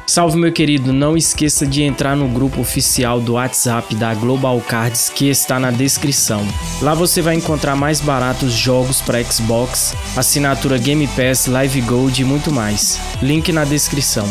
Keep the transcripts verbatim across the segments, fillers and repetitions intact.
Salve, meu querido, não esqueça de entrar no grupo oficial do WhatsApp da Global Cards que está na descrição. Lá você vai encontrar mais baratos jogos para Xbox, assinatura Game Pass, Live Gold e muito mais. Link na descrição.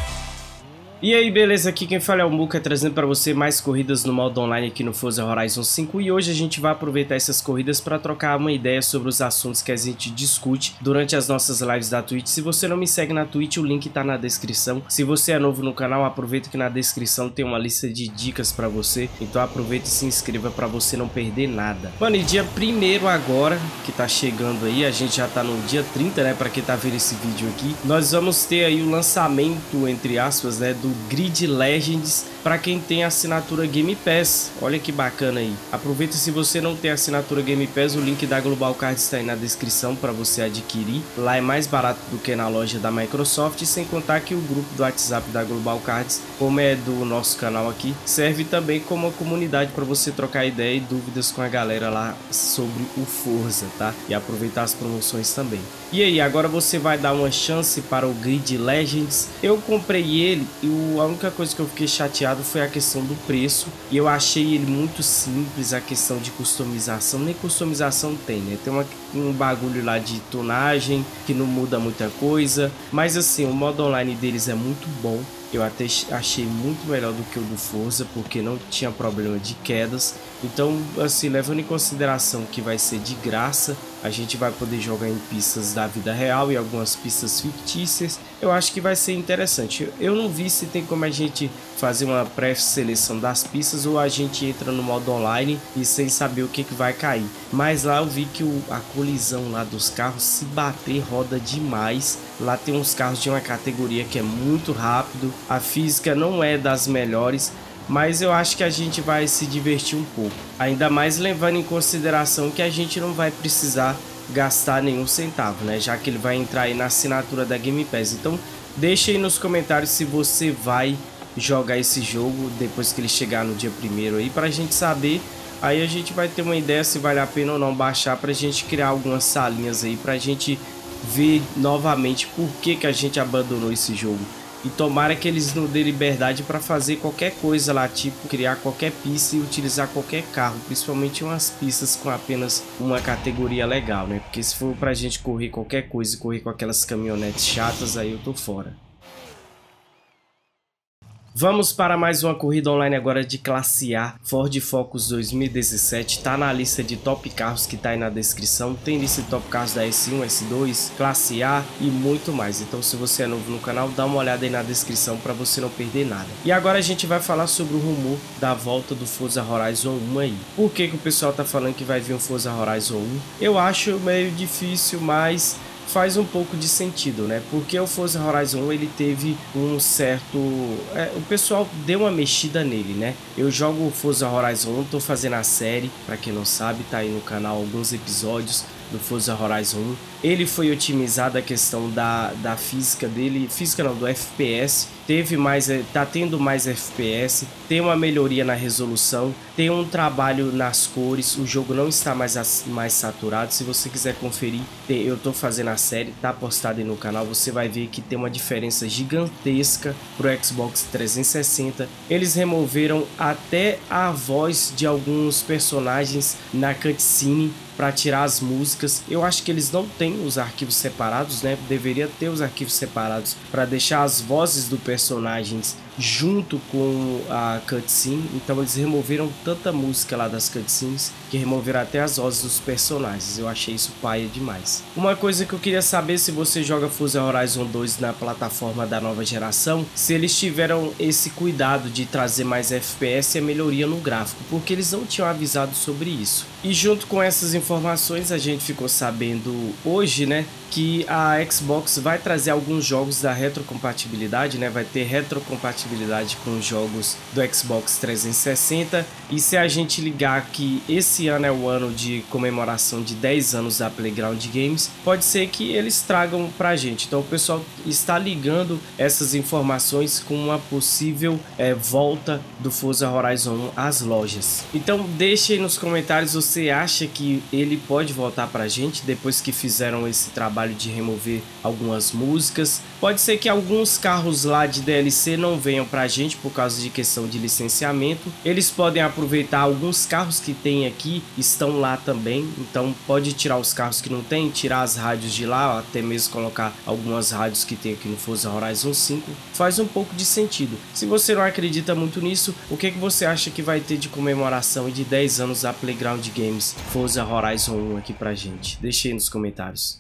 E aí, beleza? Aqui quem fala é o Muka, trazendo para você mais corridas no modo online aqui no Forza Horizon cinco. E hoje a gente vai aproveitar essas corridas para trocar uma ideia sobre os assuntos que a gente discute durante as nossas lives da Twitch. Se você não me segue na Twitch, o link tá na descrição. Se você é novo no canal, aproveita que na descrição tem uma lista de dicas para você. Então aproveita e se inscreva para você não perder nada. Mano, e dia primeiro agora, que tá chegando aí, a gente já tá no dia trinta, né? Para quem tá vendo esse vídeo aqui, nós vamos ter aí o lançamento, entre aspas, né? Do Grid Legends para quem tem assinatura Game Pass. Olha que bacana aí. Aproveita, se você não tem assinatura Game Pass, o link da Global Cards está aí na descrição para você adquirir. Lá é mais barato do que na loja da Microsoft, e sem contar que o grupo do WhatsApp da Global Cards, como é do nosso canal aqui, serve também como uma comunidade para você trocar ideia e dúvidas com a galera lá sobre o Forza, tá? E aproveitar as promoções também. E aí, agora você vai dar uma chance para o Grid Legends. Eu comprei ele e o, a única coisa que eu fiquei chateado foi a questão do preço. E eu achei ele muito simples, a questão de customização. Nem customização tem, né? Tem uma, um bagulho lá de tonagem que não muda muita coisa. Mas assim, o modo online deles é muito bom. Eu até achei muito melhor do que o do Forza, porque não tinha problema de quedas. Então, assim, levando em consideração que vai ser de graça, a gente vai poder jogar em pistas da vida real e algumas pistas fictícias. Eu acho que vai ser interessante. Eu não vi se tem como a gente fazer uma pré-seleção das pistas ou a gente entra no modo online e sem saber o que, que vai cair. Mas lá eu vi que o, a colisão lá dos carros, se bater, roda demais. Lá tem uns carros de uma categoria que é muito rápido. A física não é das melhores, mas eu acho que a gente vai se divertir um pouco. Ainda mais levando em consideração que a gente não vai precisar gastar nenhum centavo, né? Já que ele vai entrar aí na assinatura da Game Pass. Então deixa aí nos comentários se você vai jogar esse jogo depois que ele chegar no dia primeiro aí, pra gente saber. Aí a gente vai ter uma ideia se vale a pena ou não baixar, pra gente criar algumas salinhas aí, pra gente ver novamente por que que a gente abandonou esse jogo. E tomara que eles nos dêem liberdade para fazer qualquer coisa lá, tipo criar qualquer pista e utilizar qualquer carro, principalmente umas pistas com apenas uma categoria legal, né? Porque se for pra gente correr qualquer coisa e correr com aquelas caminhonetes chatas, aí eu tô fora. Vamos para mais uma corrida online agora de classe A, Ford Focus dois mil e dezessete, tá na lista de top carros que tá aí na descrição, tem lista de top carros da S um, S dois, classe A e muito mais. Então se você é novo no canal, dá uma olhada aí na descrição para você não perder nada. E agora a gente vai falar sobre o rumor da volta do Forza Horizon um aí. Por que que o pessoal tá falando que vai vir um Forza Horizon um? Eu acho meio difícil, mas faz um pouco de sentido, né? Porque o Forza Horizon um, ele teve um certo... É, o pessoal deu uma mexida nele, né? Eu jogo o Forza Horizon um, tô fazendo a série, pra quem não sabe, tá aí no canal alguns episódios do Forza Horizon um. Ele foi otimizado, a questão da, da física dele, física não, do F P S, teve mais, tá tendo mais F P S, tem uma melhoria na resolução, tem um trabalho nas cores, o jogo não está mais, mais saturado. Se você quiser conferir, eu tô fazendo a série, tá postado aí no canal, você vai ver que tem uma diferença gigantesca pro Xbox trezentos e sessenta. Eles removeram até a voz de alguns personagens na cutscene para tirar as músicas. Eu acho que eles não têm os arquivos separados, né? Deveria ter os arquivos separados para deixar as vozes dos personagens junto com a cutscene. Então eles removeram tanta música lá das cutscenes que removeram até as vozes dos personagens. Eu achei isso paia demais. Uma coisa que eu queria saber, se você joga Forza Horizon dois na plataforma da nova geração, se eles tiveram esse cuidado de trazer mais F P S e a melhoria no gráfico, porque eles não tinham avisado sobre isso. E junto com essas informações a gente ficou sabendo hoje, né, que a Xbox vai trazer alguns jogos da retrocompatibilidade, né? Vai ter retrocompatibilidade com os jogos do Xbox trezentos e sessenta. E se a gente ligar que esse ano é o ano de comemoração de dez anos da Playground Games, pode ser que eles tragam pra gente. Então o pessoal está ligando essas informações com uma possível é, volta do Forza Horizon um às lojas. Então deixe aí nos comentários, você acha que ele pode voltar pra gente depois que fizeram esse trabalho trabalho de remover algumas músicas. Pode ser que alguns carros lá de D L C não venham pra gente por causa de questão de licenciamento. Eles podem aproveitar alguns carros que tem aqui, estão lá também, então pode tirar os carros que não tem, tirar as rádios de lá, até mesmo colocar algumas rádios que tem aqui no Forza Horizon cinco, faz um pouco de sentido. Se você não acredita muito nisso, o que, que você acha que vai ter de comemoração de dez anos da Playground Games Forza Horizon um aqui pra gente? Deixe aí nos comentários.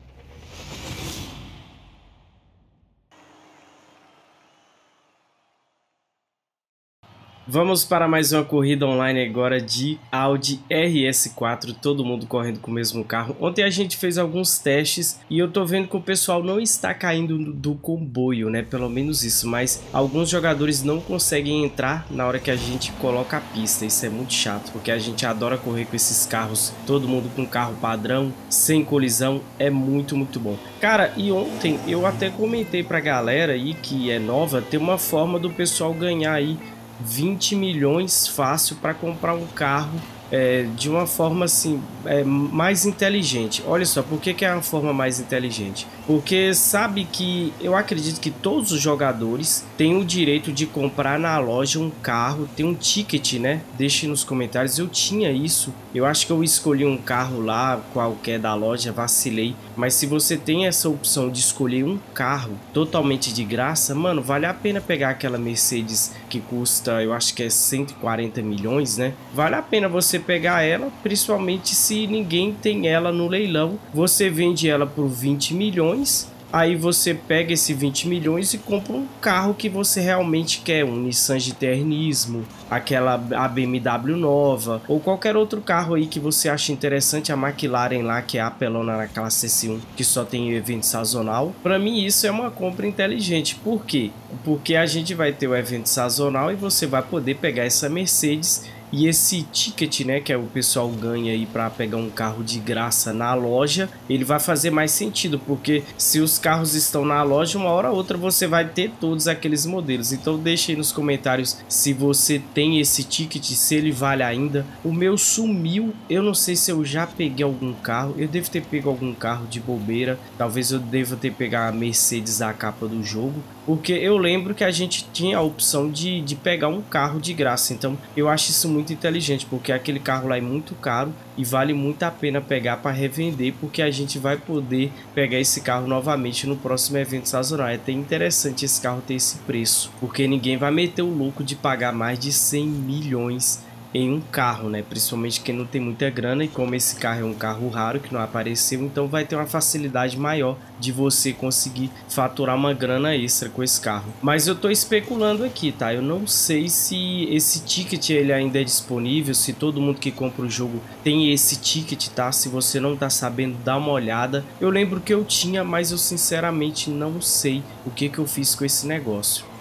Vamos para mais uma corrida online agora de Audi R S quatro, todo mundo correndo com o mesmo carro. Ontem a gente fez alguns testes e eu tô vendo que o pessoal não está caindo do comboio, né? Pelo menos isso, mas alguns jogadores não conseguem entrar na hora que a gente coloca a pista. Isso é muito chato, porque a gente adora correr com esses carros, todo mundo com carro padrão, sem colisão, é muito, muito bom. Cara, e ontem eu até comentei pra galera aí que é nova, tem uma forma do pessoal ganhar aí vinte milhões fácil para comprar um carro é, de uma forma assim é, mais inteligente. Olha só, por que que é uma forma mais inteligente? Porque sabe que eu acredito que todos os jogadores têm o direito de comprar na loja um carro, tem um ticket, né? Deixe nos comentários, eu tinha isso, eu acho que eu escolhi um carro lá qualquer da loja, vacilei, mas se você tem essa opção de escolher um carro totalmente de graça, mano, vale a pena pegar aquela Mercedes que custa, eu acho que é cento e quarenta milhões, né? Vale a pena você pegar ela, principalmente se ninguém tem ela no leilão. Você vende ela por vinte milhões, aí você pega esse vinte milhões e compra um carro que você realmente quer, um Nissan G T-R Nismo, aquela a B M W nova, ou qualquer outro carro aí que você acha interessante, a McLaren lá, que é a apelona na classe S um, que só tem evento sazonal. Para mim isso é uma compra inteligente. Por quê? Porque a gente vai ter o evento sazonal e você vai poder pegar essa Mercedes. E esse ticket, né, que é o pessoal ganha aí para pegar um carro de graça na loja, ele vai fazer mais sentido, porque se os carros estão na loja, uma hora ou outra você vai ter todos aqueles modelos. Então deixe aí nos comentários se você tem esse ticket, se ele vale ainda. O meu sumiu, eu não sei se eu já peguei algum carro, eu devo ter pego algum carro de bobeira, talvez eu deva ter pegado a Mercedes a capa do jogo, porque eu lembro que a gente tinha a opção de, de pegar um carro de graça. Então eu acho isso muito inteligente, porque aquele carro lá é muito caro e vale muito a pena pegar para revender, porque a gente vai poder pegar esse carro novamente no próximo evento sazonal. É até interessante esse carro ter esse preço, porque ninguém vai meter o louco de pagar mais de cem milhões em um carro, né? Principalmente quem não tem muita grana, e como esse carro é um carro raro que não apareceu, então vai ter uma facilidade maior de você conseguir faturar uma grana extra com esse carro. Mas eu tô especulando aqui, tá? Eu não sei se esse ticket ele ainda é disponível, se todo mundo que compra o jogo tem esse ticket, tá? Se você não tá sabendo, dá uma olhada. Eu lembro que eu tinha, mas eu sinceramente não sei o que que eu fiz com esse negócio.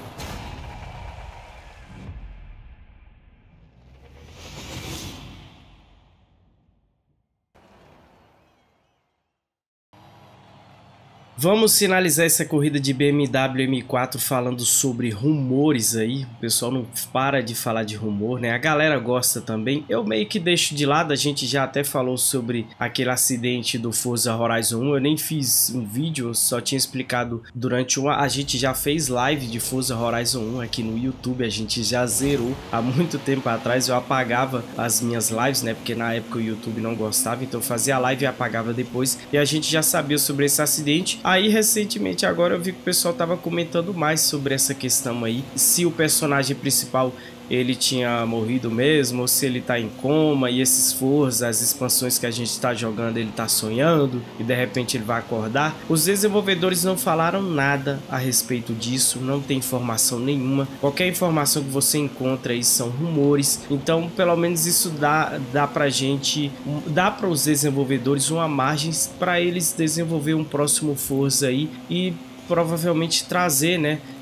Vamos finalizar essa corrida de B M W M quatro falando sobre rumores aí. O pessoal não para de falar de rumor, né? A galera gosta também. Eu meio que deixo de lado, a gente já até falou sobre aquele acidente do Forza Horizon um. Eu nem fiz um vídeo, eu só tinha explicado durante uma... A gente já fez live de Forza Horizon um aqui no YouTube, a gente já zerou há muito tempo atrás. Eu apagava as minhas lives, né? Porque na época o YouTube não gostava, então eu fazia a live e apagava depois. E a gente já sabia sobre esse acidente. Aí recentemente agora eu vi que o pessoal tava comentando mais sobre essa questão aí, se o personagem principal ele tinha morrido mesmo, ou se ele tá em coma, e esses Forza, as expansões que a gente tá jogando, ele tá sonhando e de repente ele vai acordar. Os desenvolvedores não falaram nada a respeito disso, não tem informação nenhuma. Qualquer informação que você encontra aí são rumores, então pelo menos isso dá, dá pra gente, dá para os desenvolvedores uma margem para eles desenvolver um próximo Forza aí e provavelmente trazer, né,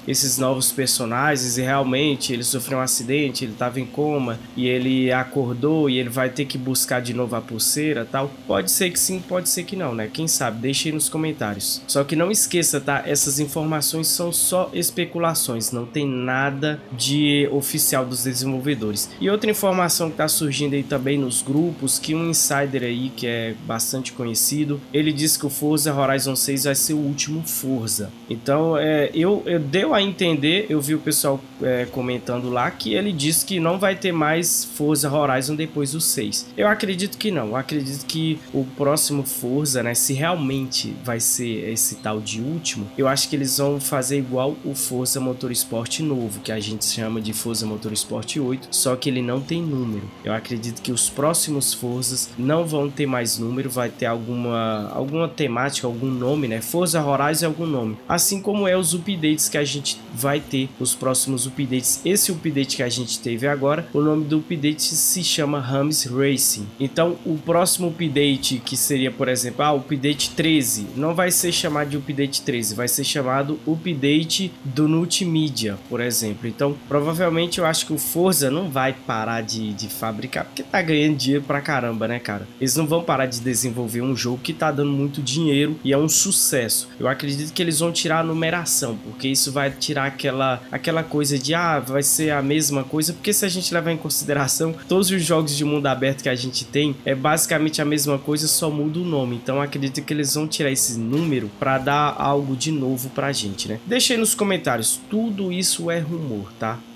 esses novos personagens e realmente ele sofreu um acidente, ele estava em coma e ele acordou e ele vai ter que buscar de novo a pulseira, tal. Pode ser que sim, pode ser que não, né? Quem sabe? Deixe aí nos comentários. Só que não esqueça, tá? Essas informações são só especulações, não tem nada de oficial dos desenvolvedores. E outra informação que tá surgindo aí também nos grupos, que um insider aí que é bastante conhecido, ele disse que o Forza Horizon seis vai ser o último Forza. Então, é, eu, eu deu a entender, eu vi o pessoal é, comentando lá que ele disse que não vai ter mais Forza Horizon depois do seis. Eu acredito que não, eu acredito que o próximo Forza, né, se realmente vai ser esse tal de último, eu acho que eles vão fazer igual o Forza Motorsport novo, que a gente chama de Forza Motorsport oito, só que ele não tem número. Eu acredito que os próximos Forzas não vão ter mais número, vai ter alguma, alguma temática, algum nome, né? Forza Horizon é algum nome. Assim como é os updates que a gente vai ter, os próximos updates. Esse update que a gente teve agora, o nome do update se chama Rams Racing. Então, o próximo update, que seria, por exemplo, ah, o update treze, não vai ser chamado de update treze, vai ser chamado update do multimídia, por exemplo. Então, provavelmente eu acho que o Forza não vai parar de, de fabricar, porque tá ganhando dinheiro pra caramba, né, cara? Eles não vão parar de desenvolver um jogo que tá dando muito dinheiro e é um sucesso. Eu acredito que eles vão tirar a numeração, porque isso vai tirar aquela, aquela coisa de, ah, vai ser a mesma coisa, porque se a gente levar em consideração, todos os jogos de mundo aberto que a gente tem, é basicamente a mesma coisa, só muda o nome. Então, acredito que eles vão tirar esse número pra dar algo de novo pra gente, né? Deixa aí nos comentários, tudo isso é rumor, tá?